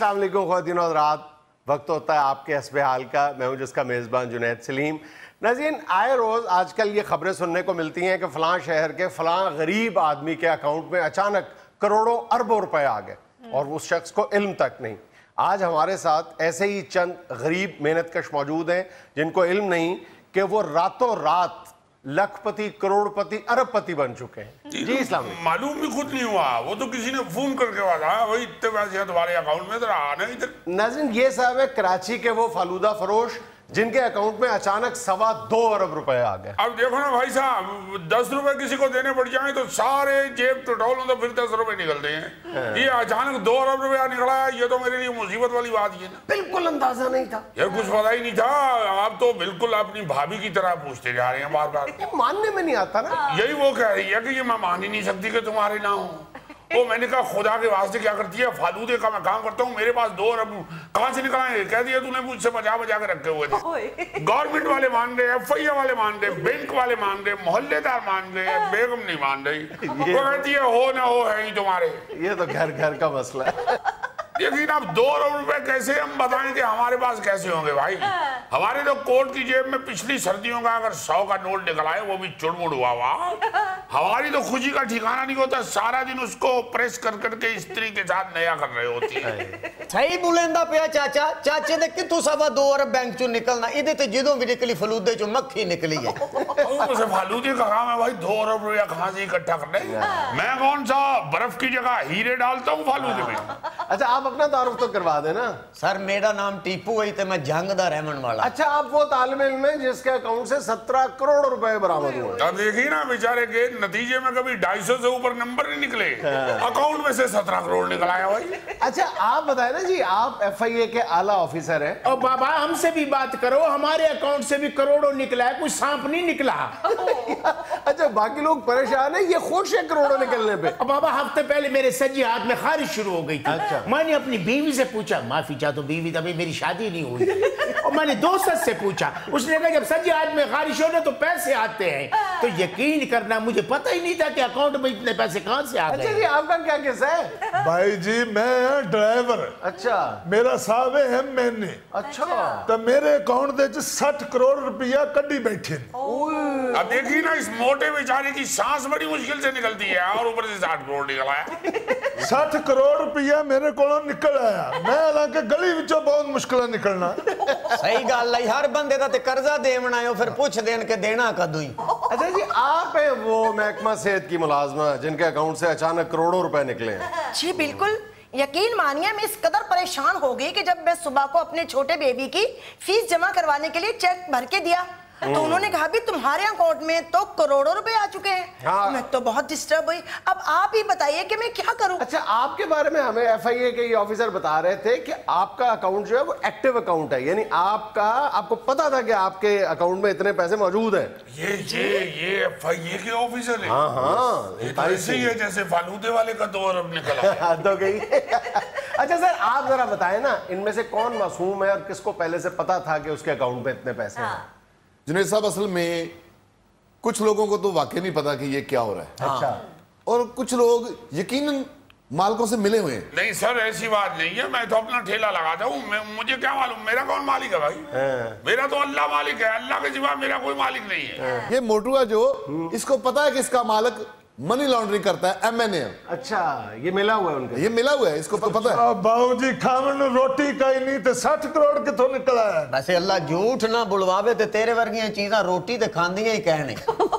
السلام علیکم خواتین و حضرات، وقت ہوتا ہے آپ کے حسب حال کا. میں ہوں جس کا میزبان جنید سلیم. ناظرین، آئے روز آج کل یہ خبریں سننے کو ملتی ہیں کہ فلاں شہر کے فلاں غریب آدمی کے اکاؤنٹ میں اچانک کروڑوں اربوں روپے آ گئے اور اس شخص کو علم تک نہیں. آج ہمارے ساتھ ایسے ہی چند غریب محنت کش موجود ہیں جن کو علم نہیں کہ وہ راتوں رات لکھ پتی، کروڑ پتی، ارب پتی بن چکے ہیں. جی اسلام معلوم بھی خود نہیں ہوا، وہ تو کسی نے فون کر کے بتایا بھائی اتنے پیسے ہیں تمہارے اکاؤنٹ میں، ذرا آنا ادھر. ناظرین، یہ صاحب ہے کراچی کے وہ فالودہ فروش جن کے اکاؤنٹ میں اچانک 2.25 ارب روپے آ گئے. اب دیکھو نا بھائی صاحب، 10 روپے کسی کو دینے پڑ جائیں تو سارے جیب ٹٹول ہوں تو پھر 10 روپے نکلتے ہیں. یہ اچانک 2 ارب روپیہ نکلا ہے، یہ تو میرے لیے مصیبت والی بات ہے نا. بالکل اندازہ نہیں تھا، یہ کچھ پتا ہی نہیں تھا. آپ تو بالکل اپنی بھابھی کی طرح پوچھتے جا رہے ہیں بار بار. ماننے میں نہیں آتا نا. یہی وہ کہہ رہی ہے کہ یہ میں مان ہی نہیں سکتی کہ تمہارے نہ ہوں. وہ میں نے کہا خدا کے واسطے کیا کرتی ہے، فالودے کا میں کام کرتا ہوں، میرے پاس 2 ارب کہاں سے نکلائیں؟ کہہ دیا تو نے مجھ سے بجا کے رکھے ہوئے تھے. گورنمنٹ والے مان رہے، FIA والے مان رہے، بینک والے مان رہے، محلے دار مان رہے، بیگم نہیں مان رہی. وہ کہتی ہے ہو نہ ہو ہے ہی تمہارے. یہ تو گھر گھر کا مسئلہ ہے. لیکن اب 2 ارب روپے کیسے ہم بتائیں کہ ہمارے پاس کیسے ہوں گے بھائی؟ ہمارے تو کوٹ کی جیب میں پچھلی سردیوں کا اگر 100 کا نوٹ نکل آئے وہ بھی چڑمڑ ہوا ہوا، ہماری تو خوشی کا ٹھکانہ نہیں ہوتا. سارا دن اس کو پریس کر کے استری کے ساتھ نیا کر رہے ہوتی ہے. صحیح بولیندا پیا چاچا. چاچے نے کتوں 2.25 ارب بینک چوں نکلنا، ادھے تے جدوں بھی نکلی فلودے چوں مکھی نکلی ہے. اسے فالودے کا کام ہے بھائی 2 ارب روپیہ کہاں سے اکٹھا کرنے. میں کون سا برف کی جگہ ہیرے ڈالتا ہوں فالودے میں. اچھا آپ اپنا تعارف تو کروا دیں نا. سر میرا نام ٹیپو ہے تے میں جنگ دا رہمن والا. اچھا آپ وہ طالب علم ہیں جس کے اکاؤنٹ سے 17 کروڑ روپے برآمد ہوئے. اب دیکھیے نا بیچارے کے نتیجے میں کبھی 250 سے اوپر نمبر نہیں نکلے، اکاؤنٹ میں سے 17 کروڑ نکل آیا بھائی. اچھا آپ بتائیں نا جی، آپ FIA کے اعلیٰ آفیسر ہیں. اور بابا ہم سے بھی بات کرو، ہمارے اکاؤنٹ سے بھی کروڑوں نکلا ہے، کوئی سانپ نہیں نکلا. اچھا باقی لوگ پریشان ہیں، یہ خوش ہے کروڑوں نکلنے پہ. بابا ہفتے پہلے میرے سجی ہاتھ میں خارش شروع ہو گئی تھی. میں نے اپنی بیوی سے پوچھا، معافی چاہتا ہوں بیوی ابھی میری شادی نہیں ہوئی. اور میں نے دوست سے پوچھا، اس نے کہا جب سجی ہاتھ میں خارش ہونے تو پیسے آتے ہیں. تو یقین کرنا مجھے پتہ ہی نہیں تھا کہ اکاؤنٹ میں اتنے پیسے کہاں سے آ گئے. اچھا جی آپ کا کیا قصہ ہے؟ بھائی جی میں ڈرائیور. اچھا میرا صاحب ہے میں نے. اچھا تو میرے اکاؤنٹ دے 60 کروڑ روپیہ کڈی بیٹھے. اب دیکھیے نا اس موٹے بیچارے کی سانس بڑی مشکل سے نکلتی ہے اور اوپر سے 60 کروڑ نکل آیا. 60 کروڑ روپیہ میرے کو نکل آیا. میں حالانکہ گلی وچوں بہت مشکل نکلنا. صحیح گل ہے، ہر بندے دا تے قرضہ دیون آئے ہو پھر پوچھ دین کہ دینا کدوں ہی. اچھا جی آپ ہیں وہ محکمہ صحت کی ملازمہ جن کے اکاؤنٹ سے اچانک کروڑوں روپے نکلے ہیں. جی بالکل، یقین مانیے میں اس قدر پریشان ہو گئی کہ جب میں صبح کو اپنے چھوٹے بیبی کی فیس جمع کروانے کے لیے چیک بھر کے دیا تو انہوں نے کہا بھی تمہارے اکاؤنٹ میں تو کروڑوں روپے آ چکے ہیں. میں تو بہت ڈسٹرب ہوئی. اب آپ ہی بتائیے کہ میں کیا کروں. اچھا آپ کے بارے میں ہمیں FIA کے یہ آفیسر بتا رہے تھے کہ آپ کا اکاؤنٹ جو ہے وہ ایکٹیو اکاؤنٹ ہے، یعنی آپ کو پتا تھا کہ آپ کے اکاؤنٹ میں اتنے پیسے موجود ہیں. یہ FIA کے آفیسر ہیں. ہاں یہ تو ایسے ہی ہے جیسے فالودے والے کا 2 ارب نکلا. حد ہو گئی. اچھا سر آپ ذرا بتائیں نا، ان میں سے کون معصوم ہے اور کس کو پہلے سے پتا تھا کہ اس کے اکاؤنٹ میں اتنے پیسے ہیں؟ جنید صاحب اصل میں کچھ لوگوں کو تو واقعی نہیں پتا کہ یہ کیا ہو رہا ہے. اچھا اور کچھ لوگ یقیناً مالکوں سے ملے ہوئے ہیں. نہیں سر ایسی بات نہیں ہے، میں تو اپنا ٹھیلا لگاتا ہوں. مجھے کیا معلوم میرا کون مالک ہے بھائی؟ میرا تو اللہ مالک ہے، اللہ کے سوا میرا کوئی مالک نہیں ہے. یہ موٹو ہے جو اس کو پتا ہے کہ اس کا مالک منی لانڈرنگ کرتا ہے، MNA. اچھا یہ ملا ہوا ہے ان کا؟ یہ ملا ہوا ہے، اس کو پتا ہے. باؤ جی کھاون روٹی کا ہی نہیں تے 60 کروڑ کتوں نکل آیا. ویسے اللہ جھوٹ نہ بلواوے تے تیرے ورگیاں چیزاں روٹی تے کھاندیاں ہی کہنے.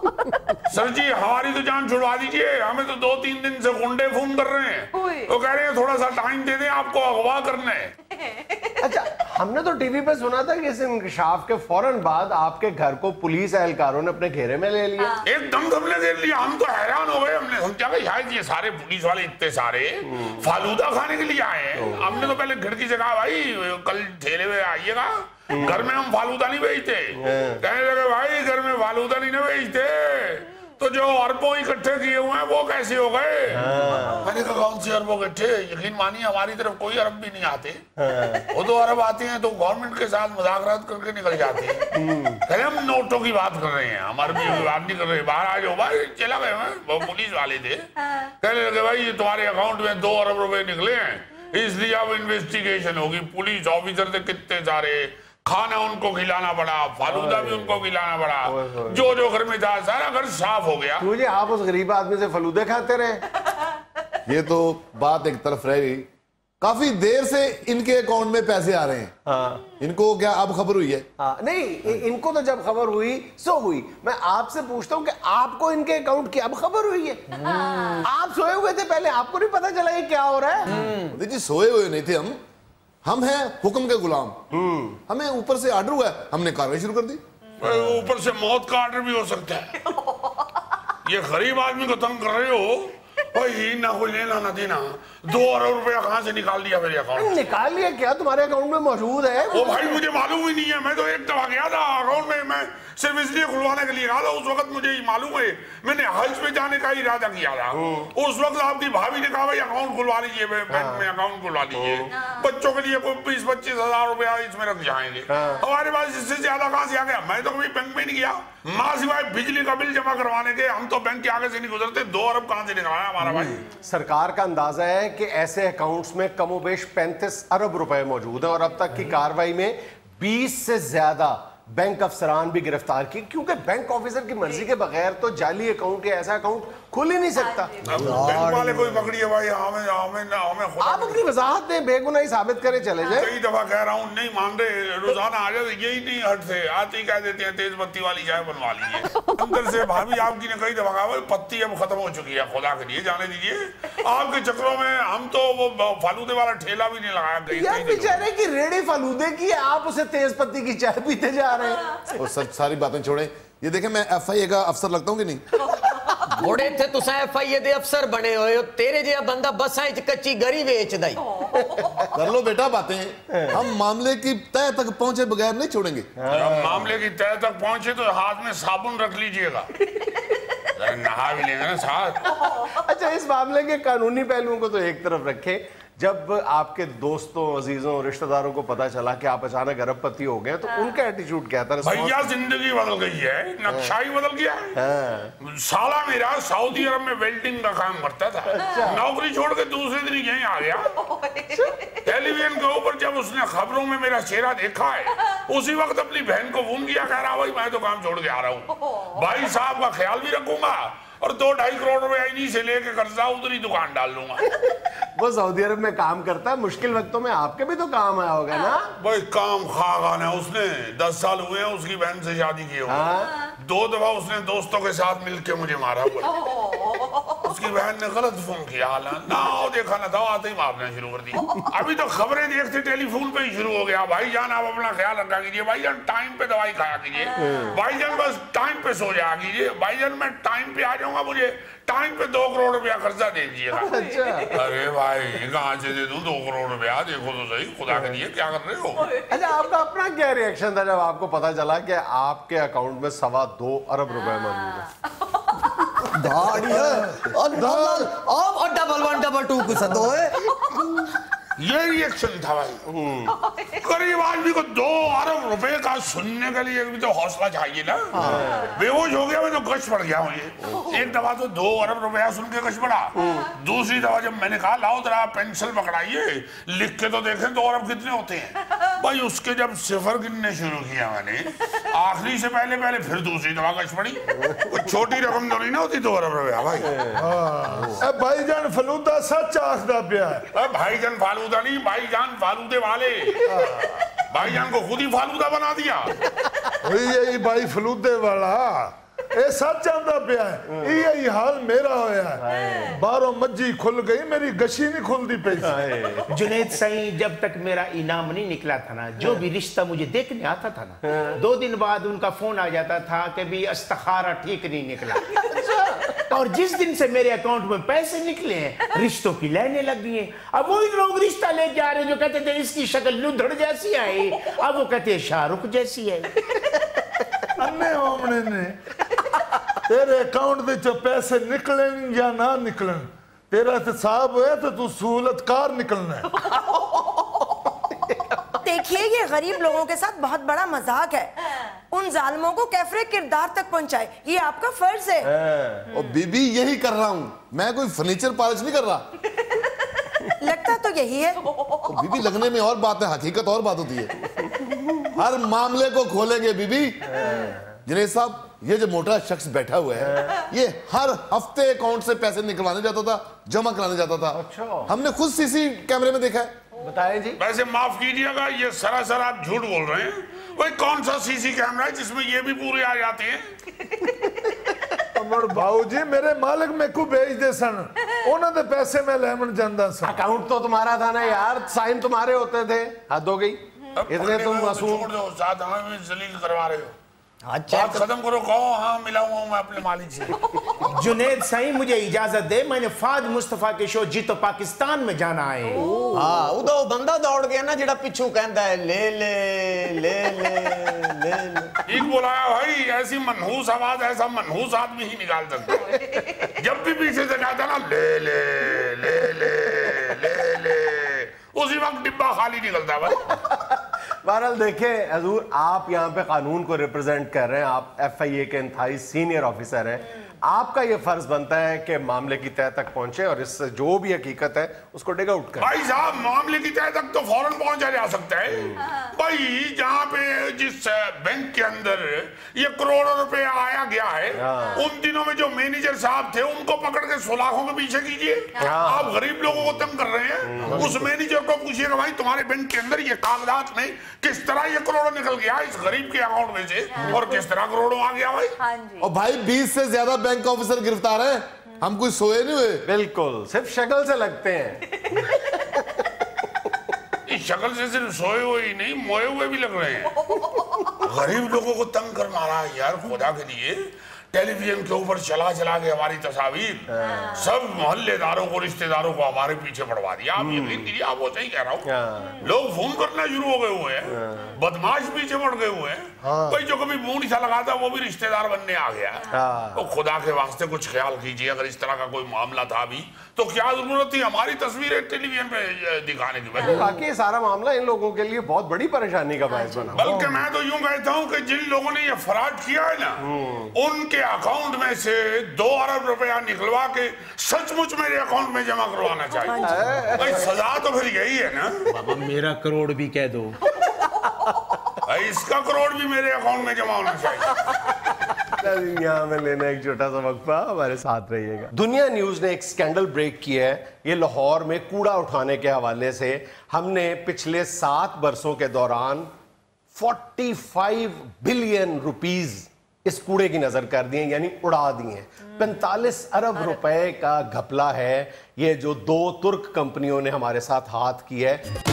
سر جی ہماری تو جان چھڑوا دیجئے، ہمیں تو 2-3 دن سے گنڈے فون کر رہے ہیں. وہ کہہ رہے ہیں تھوڑا سا ٹائم دے دیں، آپ کو اغوا کرنا ہے. اچھا ہم نے تو ٹی وی پہ سنا تھا کہ اس انکشاف کے فوراً بعد آپ کے گھر کو پولیس اہلکاروں نے اپنے گھیرے میں لے لیا. ایک دم ہم نے گھیر لیا. ہم تو حیران ہو گئے. ہم نے سمجھا کہ شاید یہ سارے پولیس والے اتنے سارے فالودہ کھانے کے لیے آئے ہیں. ہم نے تو پہلے کھڑکی سے کہا بھائی کل ٹھیلے میں آئیے گا، گھر میں ہم فالودہ نہیں بیچتے. کہنے لگے بھائی گھر میں فالودہ نہیں بیچتے تو جو اربوں اکٹھے کیے ہوئے ہیں وہ کیسے ہو گئے؟ میں نے کہا کون سے اربوں اکٹھے؟ یقین مانی ہماری طرف کوئی ارب بھی نہیں آتے. وہ تو ارب آتے ہیں تو گورنمنٹ کے ساتھ مذاق رات کر کے نکل جاتے ہیں. کہتے ہم نوٹوں کی بات کر رہے ہیں، ہم عربی کی بات نہیں کر رہے. باہر آ جاؤ بھائی. چلا گئے ہیں وہ پولیس والے تھے. کہنے لگے بھائی تمہارے اکاؤنٹ میں 2 ارب روپے نکلے ہیں. اس لیے اب انویسٹیگیشن ہوگی, پولیس آفیسر تھے کتنے سارے, کھانا ان کو کھلانا پڑا, فالودہ بھی ان کو کھلانا پڑا, جو جو گھر میں تھا سارا گھر صاف ہو گیا. مجھے آپ اس غریب آدمی سے فلودے کھاتے رہے. یہ تو بات ایک طرف رہ گئی, کافی دیر سے ان کے اکاؤنٹ میں پیسے آ رہے ہیں, ان کو کیا اب خبر ہوئی ہے؟ نہیں, ان کو تو جب خبر ہوئی سو ہوئی. میں آپ سے پوچھتا ہوں کہ آپ کو ان کے اکاؤنٹ کی اب خبر ہوئی ہے؟ آپ سوئے ہوئے تھے پہلے, آپ کو نہیں پتا چلا یہ کیا ہو رہا ہے؟ جی سوئے ہوئے نہیں تھے ہم ہیں حکم کے غلام, ہمیں اوپر سے آرڈر ہوا ہے, ہم نے کارروائی شروع کر دی. اوپر سے موت کا آرڈر بھی ہو سکتا ہے. یہ غریب آدمی کو تنگ کر رہے ہو بھائی, نہ کوئی لینا نہ دینا, 2 ارب روپیہ کہاں سے نکال دیا میرے اکاؤنٹ؟ نکال لیا کیا تمہارے اکاؤنٹ میں موجود ہے؟ وہ بھائی مجھے معلوم ہی نہیں ہے, میں تو ایک دفعہ گیا تھا اکاؤنٹ میں صرف اس لیے کھلوانے کے لیے گیا تھا. اس وقت مجھے ہی معلوم ہے, میں نے حج پہ جانے کا ارادہ کیا تھا. اس وقت آپ کی بھابھی نے کہا بھائی اکاؤنٹ کھلوا لیجیے, بینک میں اکاؤنٹ کھلوا لیجیے, بچوں کے لیے کوئی 20-25 ہزار روپیہ اس میں رکھ جائیں گے. ہمارے پاس اس سے زیادہ کہاں سے آ گیا؟ میں تو کبھی بینک میں نہیں گیا, ماں سوائے بجلی کا بل جمع کروانے کے. ہم تو بینک کے آگے سے نہیں گزرتے. 2 ارب کہاں سے نکالا ہمارا بھائی؟ سرکار کا اندازہ ہے کہ ایسے اکاؤنٹس میں کم و بیش 35 ارب روپے موجود ہیں, اور اب تک کی کاروائی میں 20 سے زیادہ بینک افسران بھی گرفتار کی, کیونکہ بینک آفیسر کی مرضی کے بغیر تو جعلی اکاؤنٹ یا ایسا اکاؤنٹ کھل ہی نہیں سکتا. بینک والے کوئی پکڑیے بھائی, ہمیں آپ اپنی وضاحت دیں, بے گناہی ثابت کرے چلے جائیں. کئی دفعہ کہہ رہا ہوں, نہیں مان رہے. روزانہ آ جاتے, یہی نہیں ہٹ سے آتے ہی کہہ دیتے ہیں تیز پتی والی چائے بنوا لیجیے. اندر سے بھابھی آپ کی نے کئی دفعہ کہا پتی اب ختم ہو چکی ہے, خدا کے لیے جانے دیجیے. آپ کے چکروں میں ہم تو وہ فالودے والا ٹھیلا بھی نہیں لگایا. یار بیچارے کی ریڑھی فالودے کی, آپ اسے تیز پتی کی چائے پیتے جا رہے ہیں. اور ساری باتیں چھوڑیں, یہ دیکھیں میں FIA کا افسر لگتا ہوں کہ نہیں؟ بڑے تھے تو FIA دے افسر بنے ہوئے, تیرے جہاں بندہ بساں وچ کچی گری ویچ دائی. کر لو بیٹا باتیں, ہم معاملے کی تہ تک پہنچے بغیر نہیں چھوڑیں گے. جب معاملے کی تہ تک پہنچے تو ہاتھ میں صابن رکھ لیجئے گا, نہا بھی لیں گے نا ساتھ. اچھا, اس معاملے کے قانونی پہلوؤں کو تو ایک طرف رکھیں. جب آپ کے دوستوں, عزیزوں, رشتہ داروں کو پتا چلا کہ آپ اچانک ارب پتی ہو گئے تو ان کا ایٹیچیوڈ کیا تھا؟ بھیا زندگی بدل گئی ہے, نقشہ ہی بدل گیا ہے. سالہ میرا سعودی عرب میں ویلڈنگ کا کام کرتا تھا, نوکری چھوڑ کے دوسرے دن یہیں آ گیا. ٹیلی ویژن کے اوپر جب اس نے خبروں میں میرا چہرہ دیکھا ہے, اسی وقت اپنی بہن کو فون کیا, کہہ رہا بھائی میں تو کام چھوڑ کے آ رہا ہوں, بھائی صاحب کا خیال بھی رکھوں گا, اور 2-2.5 کروڑ روپے انہی سے لے کے قرضہ ادھری دکان ڈال لوں گا. وہ سعودی عرب میں کام کرتا ہے, مشکل وقتوں میں آپ کے بھی تو کام آیا ہوگا نا؟ بھائی کام خواہاں ہے, اس نے 10 سال ہوئے ہیں اس کی بہن سے شادی کیے ہوئے, 2 دفعہ اس نے دوستوں کے ساتھ مل کے مجھے مارا ہوا. اس کی بہن نے غلط فون کیا, نہ دیکھا نہ تھا, آتے ہی مارنا شروع کر دی. ابھی تو خبریں دیکھتے ٹیلی فون پہ ہی شروع ہو گیا, بھائی جان آپ اپنا خیال رکھا کیجیے, بھائی جان ٹائم پہ دوائی کھایا کیجیے, بھائی جان بس ٹائم پہ سو جایا کیجیے, بھائی جان میں ٹائم پہ آ جاؤں گا, مجھے ٹائم پہ 2 کروڑ روپیہ قرضہ دے دیجیے گا. ارے بھائی کہاں سے دے دوں 2 کروڑ روپیہ, دیکھو تو صحیح, خدا کے لیے کیا کر رہے ہو؟ اچھا, آپ کا اپنا کیا ریئیکشن تھا جب آپ کو پتا چلا کہ آپ کے اکاؤنٹ میں 2.25 ارب روپے موجود ہے؟ داڑی ہے اور ڈبل 1 ڈبل 2 کو سدو ہے. یہ ریئیکشن تھا بھائی. قریب آدمی کو 2 ارب روپے کا سننے کے لیے بھی تو حوصلہ چاہیے نا. بے ہوش ہو گیا میں تو گش پڑ گیا مجھے. ایک دفعہ تو 2 ارب روپیہ سن کے گش پڑا, دوسری دفعہ جب میں نے کہا لاؤ ذرا پینسل پکڑائیے لکھ کے تو دیکھیں 2 ارب کتنے ہوتے ہیں. بھائی اس کے جب صفر گننے شروع کیا میں نے, آخری سے پہلے پھر دوسری دفعہ گش پڑی. کوئی چھوٹی رقم تو نہیں نہ ہوتی 2 ارب روپیہ بھائی. بھائی جان فلودہ سچ آخدا پیا ہے. بھائی جان فالودہ نہیں, بھائی جان فالودے والے, بھائی جان کو خود ہی فالودہ بنا دیا. یہی بھائی فلودے والا اے سچ آندا پیا ہے, یہی حال میرا ہویا ہے. باہروں مجھی کھل گئی, میری گشی نہیں کھلتی پئی. جنید سائیں, جب تک میرا انعام نہیں نکلا تھا نا, جو بھی رشتہ مجھے دیکھنے آتا تھا نا, 2 دن بعد ان کا فون آ جاتا تھا کہ بھی استخارہ ٹھیک نہیں نکلا. اور جس دن سے میرے اکاؤنٹ میں پیسے نکلے ہیں, رشتوں کی لائنیں لگ گئی ہیں. اب وہی لوگ رشتہ لے کے آ رہے ہیں جو کہتے تھے اس کی شکل لدھڑ جیسی آئی, اب وہ کہتے ہیں شاہ رخ جیسی ہے. انے اومنے نے تیرے اکاؤنٹ دے چو پیسے نکلیں یا نہ نکلیں, تیرا احتساب ہوئے تو سہولت کار نکلنا ہے. دیکھیے یہ غریب لوگوں کے ساتھ بہت بڑا مذاق ہے, ان ظالموں کو کیفر کردار تک پہنچائے, یہ آپ کا فرض ہے. اور بی بی یہی کر رہا ہوں, میں کوئی فرنیچر پالش نہیں کر رہا. لگتا लगता तो यही है। तो बीबी लगने में और बात है, हकीकत और बात होती है। हर मामले को खोलेंगे बीबी। जुनैद साहब, ये जो मोटा शख्स बैठा हुआ है, ये हर हफ्ते अकाउंट से पैसे निकलवाने जाता था, जमा कराने जाता था। अच्छा। हमने खुद सीसी कैमरे में देखा है। बताएं जी। वैसे माफ कीजिएगा, ये सरासर आप झूठ बोल रहे हैं। भाई कौन सा सीसी कैमरा है जिसमें ये भी पूरे आ जाते हैं? भाऊजी मेरे मालिक मेरे को भेज दे सन, उन्होंने पैसे में लेमन जांदा सन। अकाउंट तो तुम्हारा था ना यार, साइन तुम्हारे होते थे। हद हो गई, इतने तुम मासूम। छोड़ दो, साथ हमें भी जलील करवा रहे हो। अच्छा बात खत्म करो, कहो हाँ मिला हुआ हूं मैं अपने मालिक से। जुनैद सही मुझे इजाजत दे, मैंने फाद मुस्तफा के शो जीतो पाकिस्तान में जाना है। हाँ उदो बंदा दौड़ गया ना जेड़ा पिछू कहता है ले ले ले ले ले ले। ठीक बोलाया भाई, ऐसी मनहूस आवाज ऐसा मनहूस आदमी ही निकाल सकता है। जब भी पीछे से कहता ना ले ले ले ले ले ले, उसी वक्त डिब्बा खाली निकलता भाई। बहरहाल देखें हजूर, आप यहाँ पे कानून को रिप्रेजेंट कर रहे हैं, आप FIA के इंतहाई सीनियर ऑफिसर हैं। आपका ये फर्ज बनता है कि मामले की तह तक पहुंचे और इससे जो भी हकीकत है उसको डिग आउट करें। भाई साहब, मामले की तह तक तो फौरन पहुंचा जा सकता है। भाई जहाँ पे जिस बैंक के अंदर ये करोड़ों रुपए आया गया है, उन दिनों में जो मैनेजर साहब थे उनको पकड़ के सलाखों के पीछे कीजिए। आप गरीब लोगों को तंग कर रहे हैं। उस मैनेजर को पूछिएगा भाई तुम्हारे बैंक के अंदर ये कागजात में किस तरह ये करोड़ों निकल गया इस गरीब के अकाउंट में से, और किस तरह करोड़ों आ गया भाई। और भाई 20 से ज्यादा बैंक ऑफिसर गिरफ्तार हैं, हम कुछ सोए नहीं हुए। बिल्कुल, सिर्फ शक्ल से लगते हैं। इस शक्ल से सिर्फ सोए हुए ही नहीं, मोए हुए भी लग रहे हैं। गरीब लोगों को तंग कर मारा है यार, खुदा के लिए। टेलीविजन के ऊपर चला चला के हमारी तस्वीर, सब मोहल्लेदारों को रिश्तेदारों को हमारे पीछे पड़वा दिया। आप यकीन कीजिए, आप वो सही कह रहा हूँ, लोग फोन करना शुरू हो गए हुए हैं, बदमाश पीछे पड़ गए हुए हैं। भाई जो कभी मुंह नहीं सा लगाता वो भी रिश्तेदार बनने आ गया। तो खुदा के वास्ते कुछ ख्याल कीजिए, अगर इस तरह का कोई मामला था भी तो क्या जरूरत थी हमारी तस्वीरें टेलीविजन पे दिखाने की? बाकी सारा मामला इन लोगों के लिए बहुत बड़ी परेशानी का बायस बना। बल्कि मैं तो यूं कहता हूं कि जिन लोगों ने ये फ्रॉड किया है ना, उनके अकाउंट में से 2 अरब रुपया निकलवा के सचमुच मेरे अकाउंट में जमा करवाना चाहिए। भाई सजा तो फिर यही है ना। बाबा मेरा करोड़ भी कह दो। भाई इसका करोड़ भी मेरे अकाउंट में जमा होना चाहिए। यहाँ में लेना एक छोटा सा वक्फा, हमारे साथ रहिएगा। दुनिया न्यूज ने एक स्कैंडल ब्रेक किया है। ये लाहौर में कूड़ा उठाने के हवाले से हमने पिछले 7 बरसों के दौरान 45 बिलियन रुपीस इस कूड़े की नजर कर दिए, यानी उड़ा दिए। 45 अरब रुपए का घपला है ये, जो 2 तुर्क कंपनियों ने हमारे साथ हाथ किया है।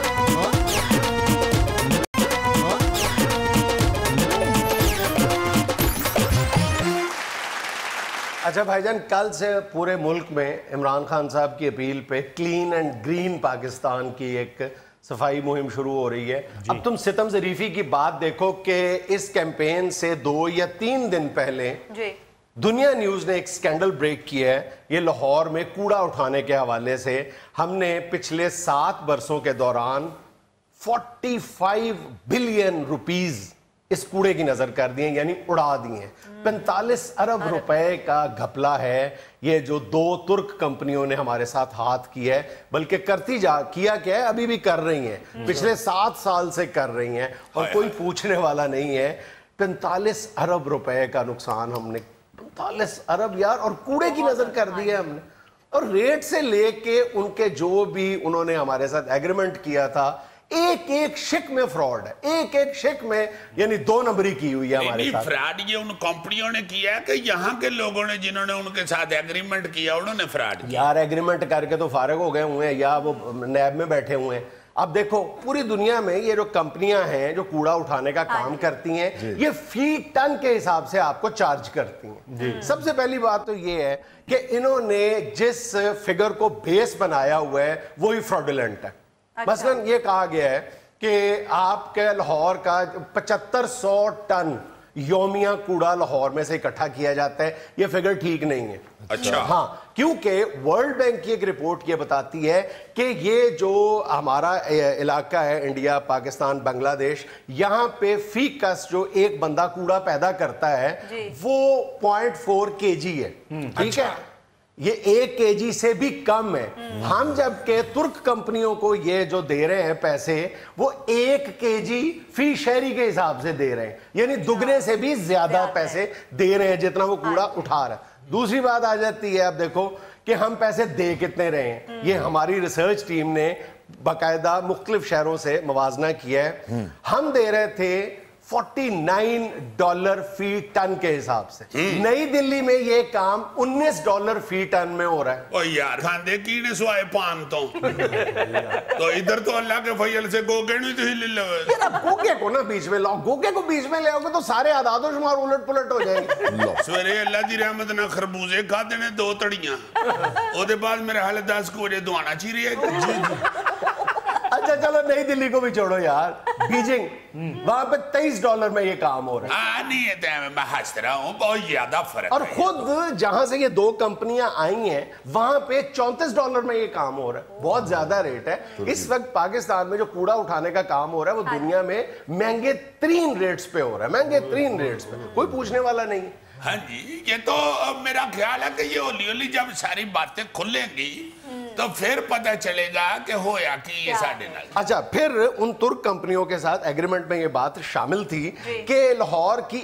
अच्छा भाईजान, कल से पूरे मुल्क में इमरान खान साहब की अपील पे क्लीन एंड ग्रीन पाकिस्तान की एक सफाई मुहिम शुरू हो रही है। अब तुम सितम ज़रीफी की बात देखो कि इस कैंपेन से 2 या 3 दिन पहले दुनिया न्यूज ने एक स्कैंडल ब्रेक किया है। ये लाहौर में कूड़ा उठाने के हवाले से हमने पिछले 7 बरसों के दौरान 45 बिलियन रुपीस इस कूड़े की नजर कर दिए, यानी उड़ा दिए। 45 अरब रुपए का घपला है ये, जो 2 तुर्क कंपनियों ने हमारे साथ हाथ किया है। बल्कि किया क्या है, अभी भी कर रही हैं, पिछले 7 साल से कर रही हैं, और कोई पूछने वाला नहीं है। 45 अरब रुपए का नुकसान हमने, 45 अरब यार, और कूड़े की नजर कर दी है हमने। और रेट से लेके उनके जो भी उन्होंने हमारे साथ एग्रीमेंट किया था, एक शिक में फ्रॉड है, एक शिक में, यानी 2 नंबरी की हुई है हमारे साथ। फ्रॉड ये उन कंपनियों ने किया है कि यहाँ के लोगों ने जिन्होंने उनके साथ एग्रीमेंट किया उन्होंने फ्रॉड किया? यार एग्रीमेंट करके तो फारिग हो गए हुए हैं, या वो नैब में बैठे हुए हैं। अब देखो पूरी दुनिया में ये जो कंपनियां हैं जो कूड़ा उठाने का काम करती हैं, ये फी टन के हिसाब से आपको चार्ज करती हैं। सबसे पहली बात तो ये है कि इन्होंने जिस फिगर को बेस बनाया हुआ है वही फ्रॉडुलेंट है। मसलन ये कहा गया है कि आपके लाहौर का 7500 टन योमिया कूड़ा लाहौर में से इकट्ठा किया जाता है। ये फिगर ठीक नहीं है। अच्छा। हाँ, क्योंकि वर्ल्ड बैंक की एक रिपोर्ट ये बताती है कि ये जो हमारा इलाका है, इंडिया, पाकिस्तान, बांग्लादेश, यहाँ पे फी कस जो एक बंदा कूड़ा पैदा करता है वो 0.4 kg है। ठीक है, ये 1 kg से भी कम है। हम जबकि तुर्क कंपनियों को ये जो दे रहे हैं पैसे, वो 1 kg फी शहरी के हिसाब से दे रहे हैं, यानी दुगने से भी ज्यादा पैसे दे रहे हैं जितना वो कूड़ा उठा रहा है। दूसरी बात आ जाती है, अब देखो कि हम पैसे दे कितने रहे हैं। ये हमारी रिसर्च टीम ने बाकायदा मुख्तलिफ शहरों से मवाजना किया है। हम दे रहे थे $49 फी टन के हिसाब से। नई दिल्ली में ये काम $19 फी टन में हो रहा है। ओ यार खांदे की ने सुआए पान तो इधर तो अल्लाह के फजल से गोगे नहीं तो हिल लो यार, अब गोगे को ना बीच में लाओ, गोगे को बीच में ले आओगे तो सारे आदादो शुमार उलट पुलट हो जाएंगे। सवेरे अल्लाह दी रहमत ना खरबूजे खाते ने 2 तड़ियां, ओदे बाद मेरे हाल 10 बजे दुआना चीरी है। अच्छा चलो नई दिल्ली को भी छोड़ो यार, बीजिंग वहां पे $23 में ये काम हो रहा है। नहीं है, मैं हंस रहा हूँ, बहुत ज्यादा फर्क और खुद जहां से ये 2 कंपनियां आई हैं वहां पे $34 में ये काम हो रहा है। बहुत ज्यादा रेट है। इस वक्त पाकिस्तान में जो कूड़ा उठाने का काम हो रहा है वो दुनिया में महंगे तरीन रेट्स पे हो रहा है, महंगे तरीन रेट्स पे, कोई पूछने वाला नहीं। हाँ जी, ये तो मेरा ख्याल है कि ये होली होली जब सारी बातें खुलेंगी तो फिर पता चलेगा कि होया कि ये साढ़े नाल। अच्छा, फिर उन तुर्क कंपनियों के साथ एग्रीमेंट में ये बात शामिल थी कि लाहौर की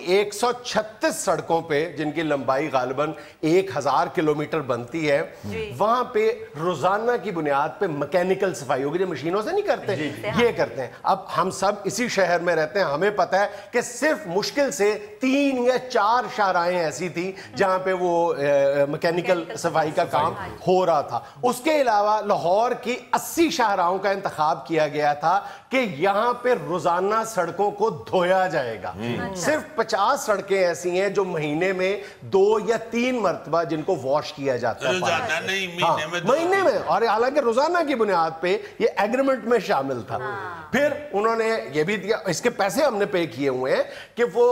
136 सड़कों पे, जिनकी लंबाई गालिबन 1000 किलोमीटर बनती है, वहां पे रोजाना की बुनियाद पे मैकेनिकल सफाई होगी। जो मशीनों से नहीं करते, ये करते हैं। अब हम सब इसी शहर में रहते हैं, हमें पता है कि सिर्फ मुश्किल से 3 या 4 शाहराएं ऐसी थी जहां पे वो मैकेनिकल सफाई का काम हो रहा था। उसके अलावा लाहौर की 80 शाहराहों का इंतखाब किया गया था कि यहां पे रोजाना सड़कों को धोया जाएगा। सिर्फ 50 सड़कें ऐसी हैं जो महीने में 2 या 3 मरतबा जिनको वॉश किया जाता है। रोजाना नहीं, महीने में, और हालांकि रोजाना की बुनियाद पे ये एग्रीमेंट में शामिल था। फिर उन्होंने ये भी दिया, इसके पैसे हमने पे किए हुए हैं कि वो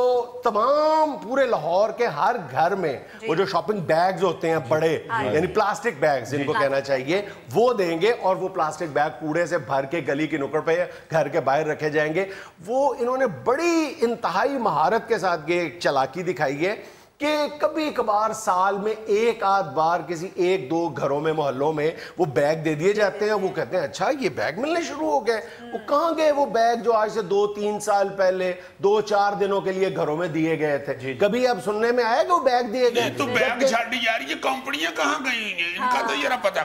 तमाम पूरे लाहौर के हर घर में वो जो शॉपिंग बैग्स होते हैं बड़े, यानी प्लास्टिक बैग्स जिनको कहना चाहिए, वो देंगे, और वो प्लास्टिक बैग कूड़े से भर के गली की नुक्कड़ पे घर के बाहर रखे जाएंगे। वो इन्होंने बड़ी इंतहाई महारत के साथ ये चालाकी दिखाई है कि कभी कभार साल में 1 आध बार किसी 1-2 घरों में, मोहल्लों में वो बैग दे दिए जाते हैं। वो कहते हैं अच्छा ये बैग मिलने शुरू हो गए। वो कहाँ गए वो बैग जो आज से 2-3 साल पहले 2-4 दिनों के लिए घरों में दिए गए थे? कभी अब सुनने में आया कि वो बैग दिए गए? तो बैग छाड़ी यार, ये कंपनियां कहाँ गई हैं? इनका तो जरा पता